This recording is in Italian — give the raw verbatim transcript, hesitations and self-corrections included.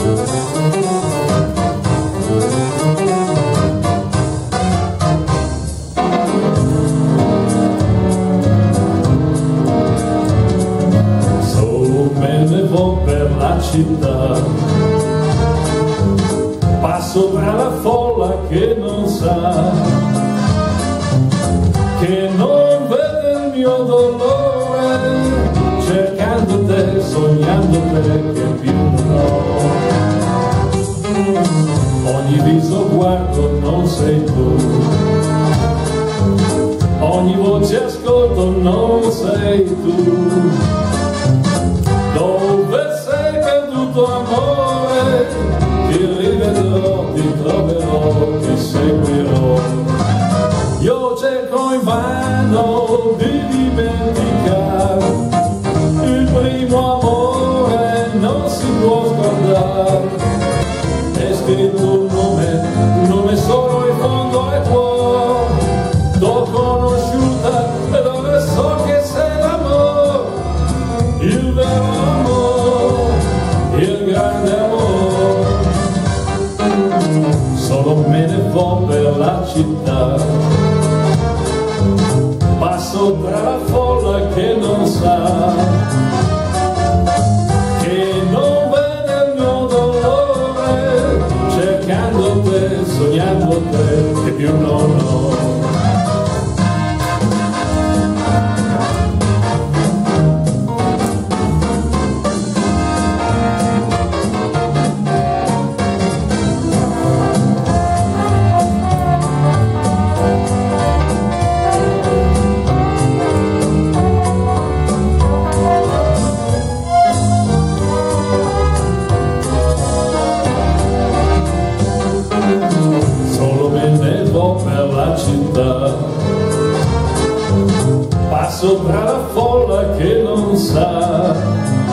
Solo me ne vo per la città, passo tra la folla che non sa, che non vede il mio dolore, cercando te, sognando te, che più non ho. Ogni viso guardo non sei tu, ogni voce ascolto non sei tu. Dove sei caduto amore? Ti rivedrò, ti troverò, ti seguirò. Io cerco invano di dimenticare il primo amore, non si può scordare. È scritto un nome, un nome solo in fondo al cuore. T'ho conosciuta ed ora so che sei l'amore, il vero amore, il grande amore. Solo me ne vo per la città, passo tra la folla che non sa, che non vede il mio dolore, cercando te, sognando te, che più non ho. Per la città, passo tra la folla che non sa,